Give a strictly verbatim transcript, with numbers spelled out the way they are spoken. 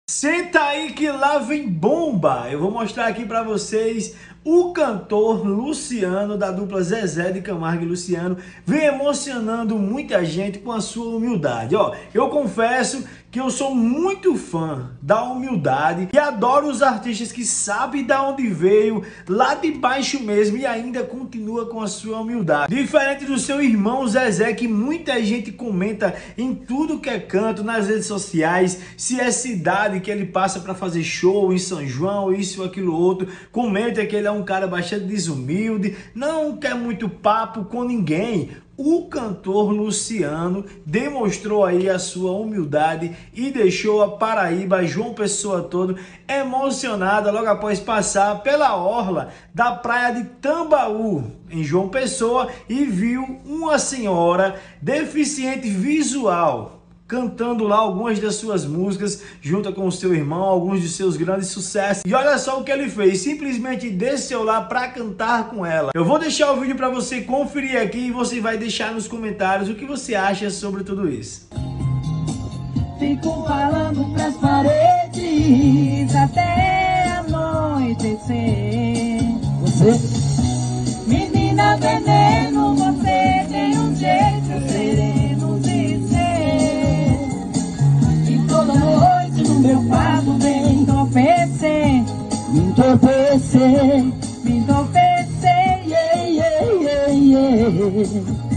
Senta aí que lá vem bomba! Eu vou mostrar aqui pra vocês o cantor Luciano, da dupla Zezé de Camargo e Luciano, vem emocionando muita gente com a sua humildade. Ó, eu confesso que eu sou muito fã da humildade e adoro os artistas que sabem de onde veio, lá de baixo mesmo, e ainda continua com a sua humildade. Diferente do seu irmão Zezé, que muita gente comenta em tudo que é canto, nas redes sociais, se é cidade que ele passa para fazer show em São João, isso, aquilo, outro, comenta que ele é um cara bastante desumilde, não quer muito papo com ninguém. O cantor Luciano demonstrou aí a sua humildade e deixou a Paraíba, João Pessoa todo, emocionada logo após passar pela orla da praia de Tambaú, em João Pessoa, e viu uma senhora deficiente visual cantando lá algumas das suas músicas junto com o seu irmão, alguns de seus grandes sucessos. E olha só o que ele fez, simplesmente desceu lá para cantar com ela. Eu vou deixar o vídeo para você conferir aqui e você vai deixar nos comentários o que você acha sobre tudo isso. Fico falando pras paredes até anoitecer. Você, menina veneno, você tem um jeito sereno de ser. E toda noite no meu quarto vem me entorpecer, me entorpecer, me entorpecer, yeah, yeah, yeah, yeah.